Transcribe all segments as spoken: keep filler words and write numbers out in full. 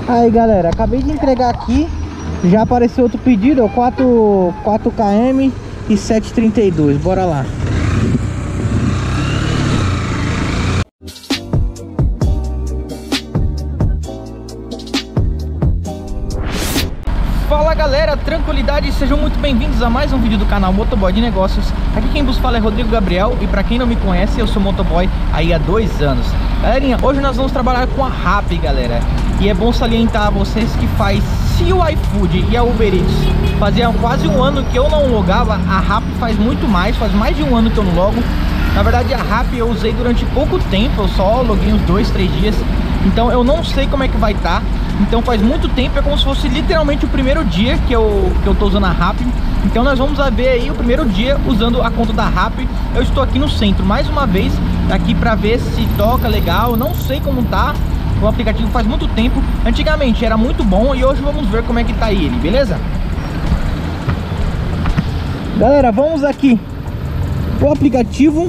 Aí galera, acabei de entregar aqui. Já apareceu outro pedido, ó, quatro km e sete e trinta e dois. Bora lá. Fala galera, tranquilidade, sejam muito bem-vindos a mais um vídeo do canal Motoboy de Negócios. Aqui quem vos fala é Rodrigo Gabriel e pra quem não me conhece, eu sou motoboy aí há dois anos. Galerinha, hoje nós vamos trabalhar com a Rappi, galera. E é bom salientar a vocês que faz, se o iFood e a Uber Eats fazia quase um ano que eu não logava, a Rappi faz muito mais, faz mais de um ano que eu não logo. Na verdade a Rappi eu usei durante pouco tempo, eu só loguei uns dois, três dias. Então eu não sei como é que vai estar. Tá. Então faz muito tempo, é como se fosse literalmente o primeiro dia que eu, que eu tô usando a Rappi. Então nós vamos ver aí o primeiro dia usando a conta da Rappi. Eu estou aqui no centro, mais uma vez, aqui pra ver se toca legal. Não sei como tá, o aplicativo faz muito tempo. Antigamente era muito bom e hoje vamos ver como é que tá ele, beleza? Galera, vamos aqui o aplicativo.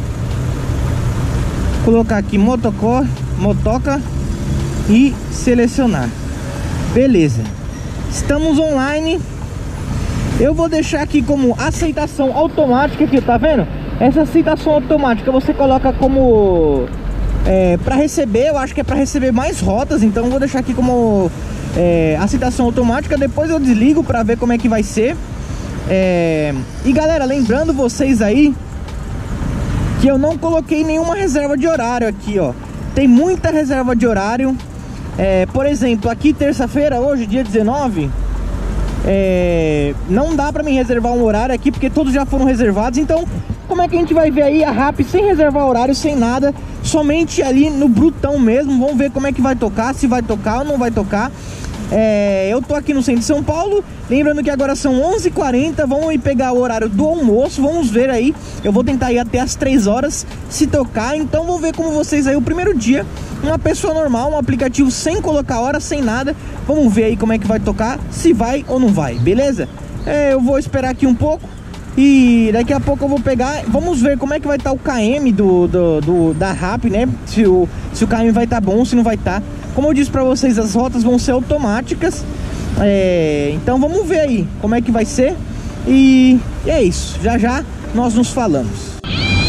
Colocar aqui motocor, motoca e selecionar. Beleza, estamos online. Eu vou deixar aqui como aceitação automática aqui, tá vendo? Essa aceitação automática você coloca como é, para receber, eu acho que é para receber mais rotas. Então eu vou deixar aqui como é, aceitação automática. Depois eu desligo para ver como é que vai ser. é... E galera, lembrando vocês aí que eu não coloquei nenhuma reserva de horário aqui, ó. Tem muita reserva de horário. É, por exemplo, aqui terça-feira, hoje, dia dezenove, é, não dá pra mim reservar um horário aqui, porque todos já foram reservados. Então, como é que a gente vai ver aí a Rappi sem reservar horário, sem nada, somente ali no brutão mesmo? Vamos ver como é que vai tocar, se vai tocar ou não vai tocar. É, eu tô aqui no centro de São Paulo. Lembrando que agora são onze e quarenta. Vamos ir pegar o horário do almoço. Vamos ver aí. Eu vou tentar ir até as três horas, se tocar. Então vamos ver como vocês aí o primeiro dia. Uma pessoa normal, um aplicativo sem colocar hora, sem nada. Vamos ver aí como é que vai tocar, se vai ou não vai, beleza? É, eu vou esperar aqui um pouco e daqui a pouco eu vou pegar. Vamos ver como é que vai estar o K M do, do, do, da Rappi, né? Se o, se o K M vai estar bom, se não vai estar. Como eu disse pra vocês, as rotas vão ser automáticas. é, Então vamos ver aí como é que vai ser. E é isso, já já nós nos falamos.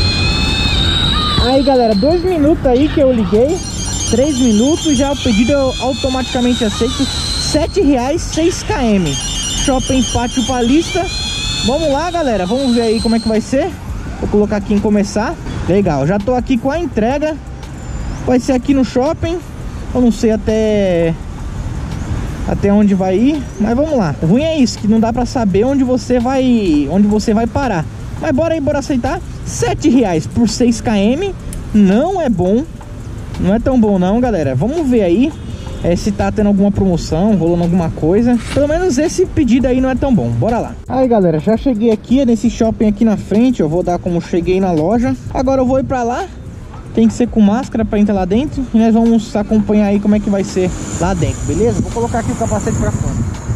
Aí galera, dois minutos aí que eu liguei, três minutos, já o pedido eu automaticamente aceito. Sete reais, seis quilômetros. Shopping Pátio Paulista. Vamos lá galera, vamos ver aí como é que vai ser. Vou colocar aqui em começar. Legal, já tô aqui com a entrega. Vai ser aqui no shopping. Eu não sei até até onde vai ir, mas vamos lá. O ruim é isso, que não dá pra saber onde você vai onde você vai parar. Mas bora aí, bora aceitar. Sete reais por seis quilômetros. Não é bom. Não é tão bom não, galera. Vamos ver aí é, se tá tendo alguma promoção, rolando alguma coisa. Pelo menos esse pedido aí não é tão bom. Bora lá. Aí galera, já cheguei aqui nesse shopping aqui na frente. Eu vou dar como cheguei na loja. Agora eu vou ir pra lá. Tem que ser com máscara para entrar lá dentro. E nós vamos acompanhar aí como é que vai ser lá dentro, beleza? Vou colocar aqui o capacete para fora.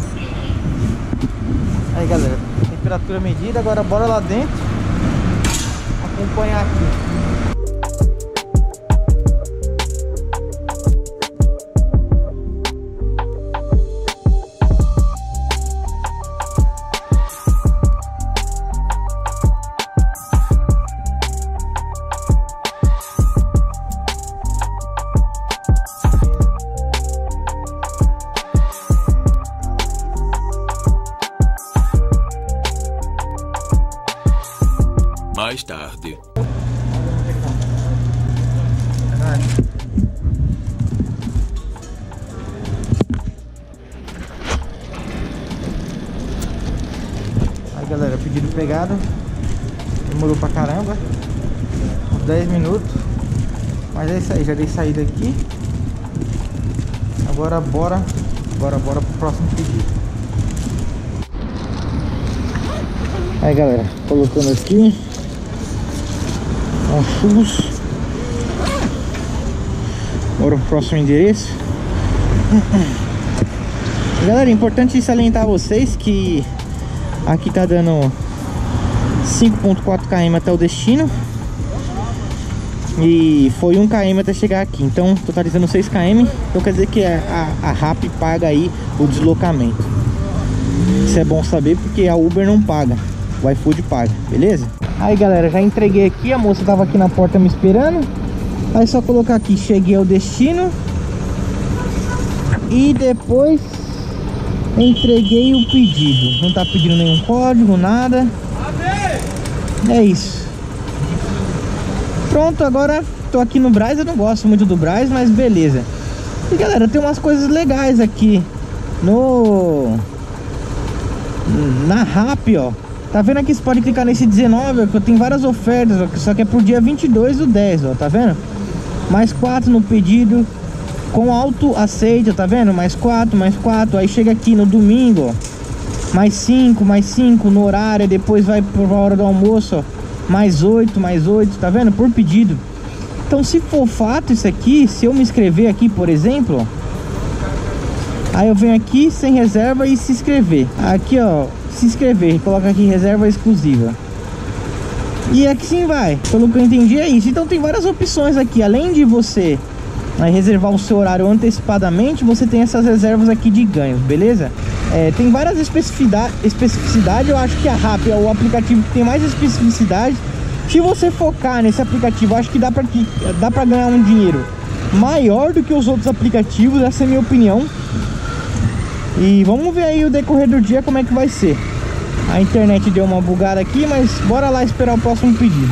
Aí galera, temperatura medida. Agora bora lá dentro acompanhar aqui. Mais tarde. Aí galera, pedido pegado. Demorou pra caramba, uns dez minutos. Mas é isso aí, já dei saída aqui. Agora bora Bora, bora pro próximo pedido. Aí galera, colocando aqui um churros. Bora pro próximo endereço. Galera, é importante salientar a vocês que aqui tá dando cinco ponto quatro quilômetros até o destino. E foi um quilômetro até chegar aqui. Então, totalizando seis quilômetros. Então quer dizer que a, a Rappi paga aí o deslocamento. Isso é bom saber porque a Uber não paga, o iFood paga, beleza? Aí galera, já entreguei aqui. A moça tava aqui na porta me esperando. Aí só colocar aqui, cheguei ao destino. E depois entreguei o pedido. Não tá pedindo nenhum código, nada. É isso. Pronto, agora tô aqui no Brás. Eu não gosto muito do Brás, mas beleza. E galera, tem umas coisas legais aqui no... na Rappi, ó. Tá vendo aqui? Você pode clicar nesse dezenove, ó, que tem várias ofertas, ó, só que é pro dia vinte e dois do dez, ó. Tá vendo? Mais quatro no pedido com auto aceita, tá vendo? Mais quatro, mais quatro. Aí chega aqui no domingo, ó, mais cinco, mais cinco no horário. Depois vai por hora do almoço, ó, mais oito, mais oito, tá vendo? Por pedido. Então, se for fato isso aqui, se eu me inscrever aqui, por exemplo, ó, aí eu venho aqui sem reserva e se inscrever. Aqui, ó, se inscrever, coloca aqui reserva exclusiva. E aqui sim vai. Pelo que eu entendi é isso. Então tem várias opções aqui. Além de você aí, reservar o seu horário antecipadamente, você tem essas reservas aqui de ganhos, beleza? É, tem várias especificidades. Especificidade, eu acho que a Rappi é o aplicativo que tem mais especificidade. Se você focar nesse aplicativo, acho que dá pra, dá pra ganhar um dinheiro maior do que os outros aplicativos. Essa é a minha opinião. E vamos ver aí o decorrer do dia como é que vai ser. A internet deu uma bugada aqui, mas bora lá esperar o próximo pedido.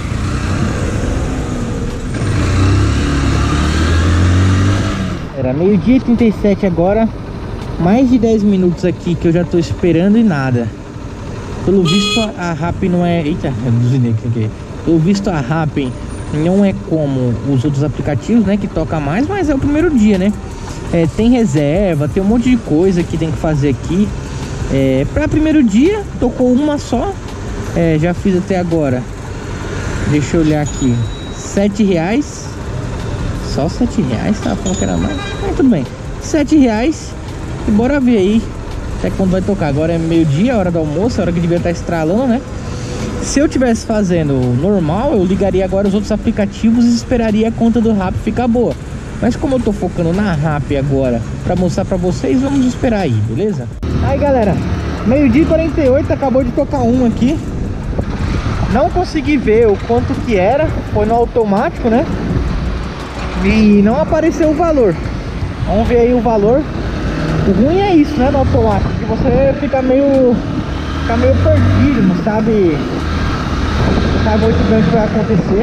Era meio-dia e trinta e sete agora. Mais de dez minutos aqui que eu já tô esperando e nada. Pelo visto a Rappi não é... Eita, eu buzinei aqui. Pelo visto a Rappi não é como os outros aplicativos, né, que toca mais, mas é o primeiro dia, né? É, tem reserva, tem um monte de coisa que tem que fazer aqui. É, para primeiro dia, tocou uma só. É, já fiz até agora. Deixa eu olhar aqui. Sete reais. Só sete reais? Tava falando que era mais. Mas tudo bem. Sete reais. E bora ver aí até quando vai tocar. Agora é meio-dia, hora do almoço, hora que devia estar estralando, né? Se eu tivesse fazendo normal, eu ligaria agora os outros aplicativos e esperaria a conta do Rappi ficar boa. Mas como eu tô focando na Rappi agora pra mostrar pra vocês, vamos esperar aí, beleza? Aí galera, meio-dia e quarenta e oito, acabou de tocar um aqui. Não consegui ver o quanto que era, foi no automático, né? E não apareceu o valor. Vamos ver aí o valor. O ruim é isso, né, no automático, que você fica meio, fica meio perdido, não sabe, não sabe muito bem o que vai acontecer.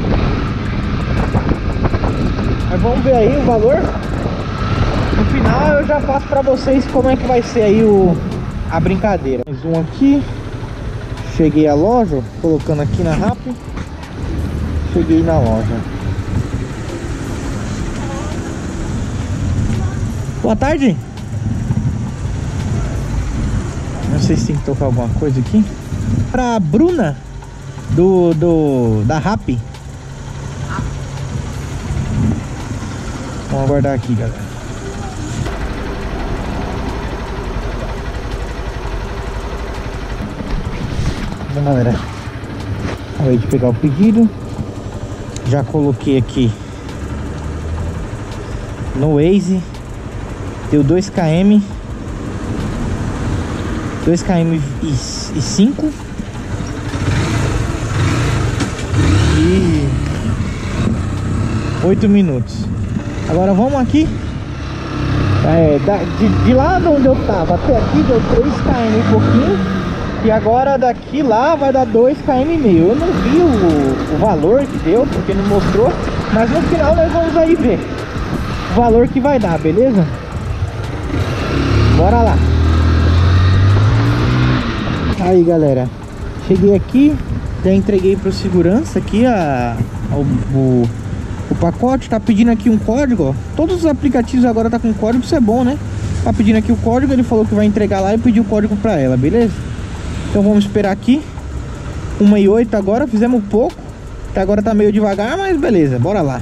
Mas vamos ver aí o valor. No final eu já faço pra vocês como é que vai ser aí o, a brincadeira. Mais um aqui. Cheguei à loja, colocando aqui na Rappi. Cheguei na loja. Boa tarde. Não sei se tem que tocar alguma coisa aqui. Pra Bruna do, do da Rappi. Vamos aguardar aqui, galera. Bom, galera, acabei de pegar o pedido. Já coloquei aqui no Waze. Deu dois quilômetros. dois quilômetros e cinco. E oito minutos. Agora vamos aqui. É, da, de, de lá de onde eu tava até aqui deu três quilômetros e pouquinho. E agora daqui lá vai dar dois quilômetros e meio. Eu não vi o, o valor que deu, porque não mostrou. Mas no final nós vamos aí ver o valor que vai dar, beleza? Bora lá. Aí galera, cheguei aqui. Já entreguei para o segurança aqui a, a, o, o pacote. Tá pedindo aqui um código, ó. Todos os aplicativos agora tá com código, isso é bom, né? Tá pedindo aqui o código, ele falou que vai entregar lá e pediu o código pra ela, beleza? Então vamos esperar aqui. Uma e oito agora, fizemos pouco. Até agora tá meio devagar, mas beleza, bora lá.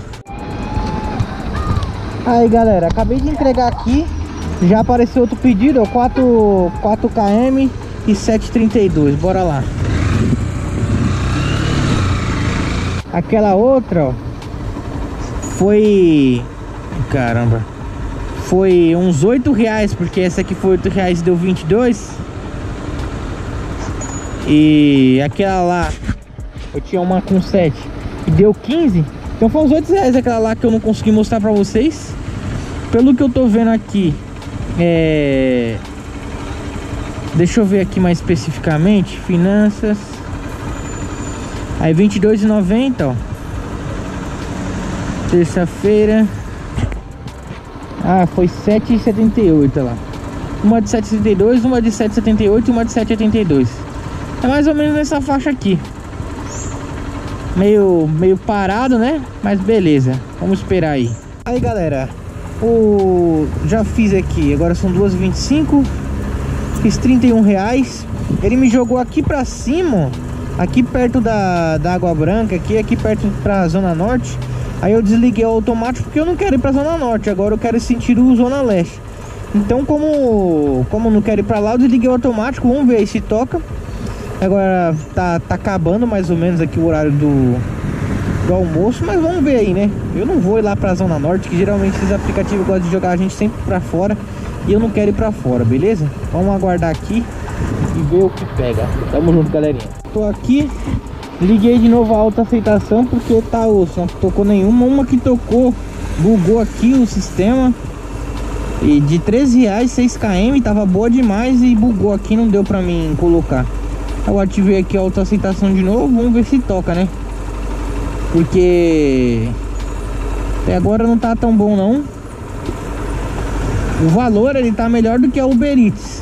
Aí galera, acabei de entregar aqui. Já apareceu outro pedido, ó, quatro quilômetros e sete e trinta e dois, bora lá. Aquela outra, ó, foi... Caramba. Foi uns oito reais, porque essa aqui foi oito reais e deu vinte e dois. E aquela lá, eu tinha uma com sete e deu quinze. Então foi uns oito reais aquela lá que eu não consegui mostrar pra vocês. Pelo que eu tô vendo aqui, é... deixa eu ver aqui mais especificamente. Finanças. Aí vinte e dois reais e noventa centavos, ó. Terça-feira. Ah, foi sete reais e setenta e oito centavos lá. Uma de sete reais e setenta e dois centavos, uma de sete reais e setenta e oito centavos e uma de sete reais e oitenta e dois centavos. É mais ou menos nessa faixa aqui. Meio, meio parado, né? Mas beleza, vamos esperar aí. Aí galera, o... já fiz aqui, agora são duas e vinte e cinco. Fiz trinta e um reais. Ele me jogou aqui pra cima, aqui perto da, da Água Branca, aqui, aqui perto pra Zona Norte. Aí eu desliguei o automático porque eu não quero ir pra Zona Norte. Agora eu quero sentir o Zona Leste. Então como, como eu não quero ir pra lá, eu desliguei o automático. Vamos ver aí se toca. Agora tá, tá acabando mais ou menos aqui o horário do, do almoço. Mas vamos ver aí, né? Eu não vou ir lá pra Zona Norte, que geralmente esses aplicativos gostam de jogar a gente sempre pra fora. E eu não quero ir pra fora, beleza? Vamos aguardar aqui e ver o que pega. Tamo junto, galerinha. Tô aqui, liguei de novo a autoaceitação porque tá osso, não tocou nenhuma. Uma que tocou, bugou aqui o sistema. E de treze reais, seis quilômetros, tava boa demais e bugou aqui, não deu pra mim colocar. Eu ativei aqui a autoaceitação de novo, vamos ver se toca, né? Porque até agora não tá tão bom não. O valor ele tá melhor do que a Uber Eats.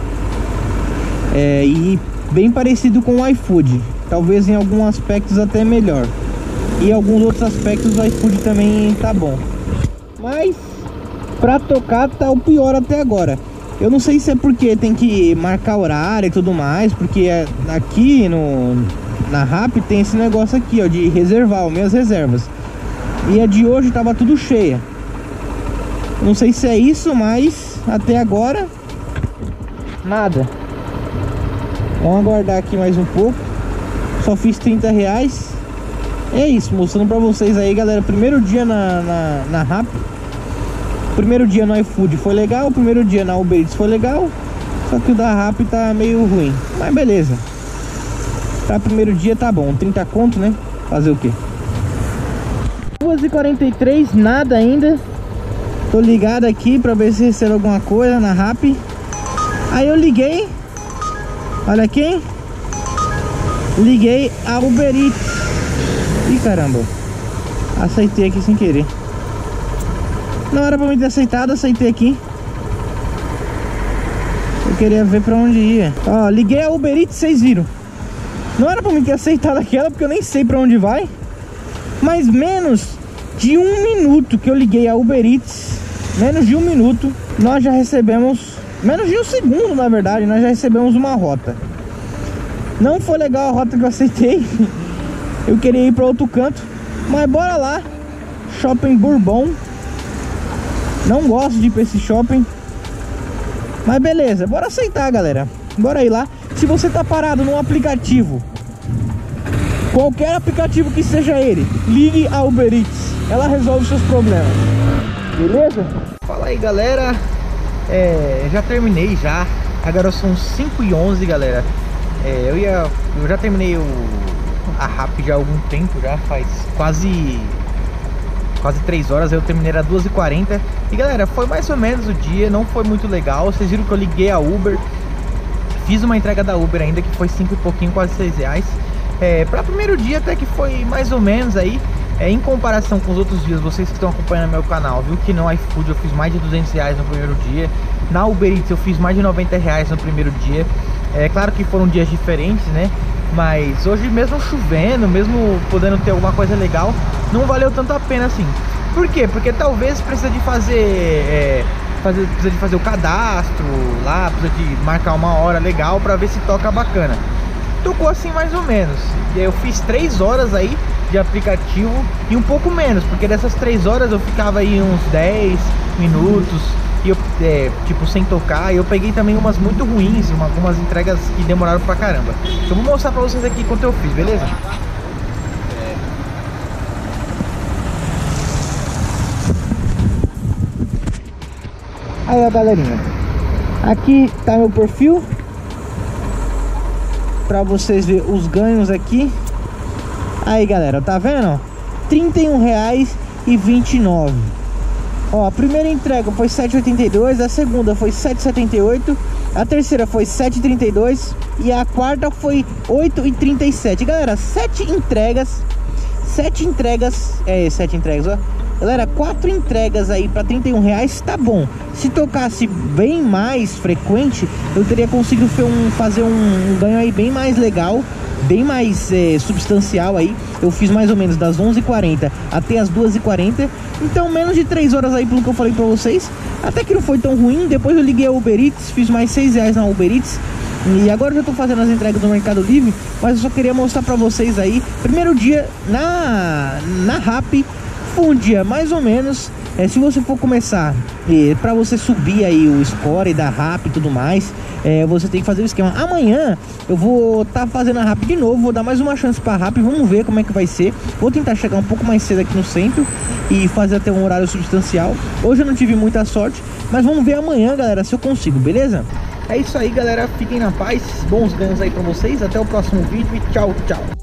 É, e bem parecido com o iFood. Talvez em alguns aspectos até melhor. E em alguns outros aspectos o iFood também tá bom. Mas pra tocar tá o pior até agora. Eu não sei se é porque tem que marcar horário e tudo mais. Porque aqui no, na Rappi tem esse negócio aqui, ó, de reservar, minhas reservas. E a de hoje tava tudo cheia. Não sei se é isso, mas até agora nada. Vamos aguardar aqui mais um pouco. Só fiz trinta reais. É isso, mostrando pra vocês aí, galera. Primeiro dia na, na, na Rappi. Primeiro dia no iFood foi legal. Primeiro dia na Uber Eats foi legal. Só que o da Rappi tá meio ruim. Mas beleza. Pra primeiro dia tá bom. trinta conto, né? Fazer o quê? duas e quarenta e três, nada ainda. Tô ligado aqui pra ver se recebe alguma coisa na Rappi. Aí eu liguei. Olha quem? Liguei a Uber Eats. Ih, caramba. Aceitei aqui sem querer. Não era pra mim ter aceitado, aceitei aqui. Eu queria ver pra onde ia. Ó, liguei a Uber Eats, vocês viram. Não era pra mim ter aceitado aquela, porque eu nem sei pra onde vai. Mas menos de um minuto que eu liguei a Uber Eats, menos de um minuto, nós já recebemos, menos de um segundo na verdade, nós já recebemos uma rota. Não foi legal a rota que eu aceitei. Eu queria ir para outro canto, mas bora lá. Shopping Bourbon. Não gosto de ir para esse shopping, mas beleza, bora aceitar, galera. Bora ir lá. Se você tá parado num aplicativo, qualquer aplicativo que seja ele, ligue a Uber Eats. Ela resolve seus problemas. Beleza? Fala aí, galera. É, já terminei já. Agora são cinco e onze, galera. É, eu ia, eu já terminei o, a Rappi já há algum tempo, já faz quase quase três horas. Eu terminei às duas e quarenta. E galera, foi mais ou menos o dia. Não foi muito legal. Vocês viram que eu liguei a Uber. Fiz uma entrega da Uber ainda, que foi cinco e pouquinho, quase seis reais. É, para primeiro dia até que foi mais ou menos aí. É, em comparação com os outros dias, vocês que estão acompanhando meu canal, viu que no iFood eu fiz mais de duzentos reais no primeiro dia. Na Uber Eats eu fiz mais de noventa reais no primeiro dia. É claro que foram dias diferentes, né? Mas hoje, mesmo chovendo, mesmo podendo ter alguma coisa legal, não valeu tanto a pena assim. Por quê? Porque talvez precisa de fazer, é, fazer, precisa de fazer o cadastro lá, precisa de marcar uma hora legal pra ver se toca bacana. Tocou assim mais ou menos. Eu fiz três horas aí de aplicativo e um pouco menos, porque dessas três horas eu ficava aí uns dez minutos e eu, é, tipo, sem tocar. E eu peguei também umas muito ruins, uma, algumas entregas que demoraram pra caramba. Então eu vou mostrar pra vocês aqui quanto eu fiz, beleza? Aí, ó, galerinha, aqui tá meu perfil pra vocês verem os ganhos aqui. Aí, galera, tá vendo? trinta e um reais e vinte e nove centavos. Ó, a primeira entrega foi sete e oitenta e dois, a segunda foi sete e setenta e oito, a terceira foi sete e trinta e dois e a quarta foi oito e trinta e sete. Galera, sete entregas, sete entregas, é, sete entregas, ó. Galera, quatro entregas aí para trinta e um reais tá bom. Se tocasse bem mais frequente, eu teria conseguido fazer um, um ganho aí bem mais legal, bem mais é, substancial aí. Eu fiz mais ou menos das onze e quarenta até as duas e quarenta. Então menos de três horas aí, pelo que eu falei pra vocês. Até que não foi tão ruim. Depois eu liguei a Uber Eats, fiz mais seis reais na Uber Eats. E agora eu já tô fazendo as entregas no Mercado Livre. Mas eu só queria mostrar pra vocês aí. Primeiro dia na, na Rappi foi um dia mais ou menos. É, se você for começar, é, para você subir aí o score da Rappi e tudo mais, é, você tem que fazer o esquema. Amanhã eu vou estar tá fazendo a Rappi de novo, vou dar mais uma chance para a Rappi, vamos ver como é que vai ser. Vou tentar chegar um pouco mais cedo aqui no centro e fazer até um horário substancial. Hoje eu não tive muita sorte, mas vamos ver amanhã, galera, se eu consigo, beleza? É isso aí, galera, fiquem na paz, bons ganhos aí para vocês, até o próximo vídeo e tchau, tchau.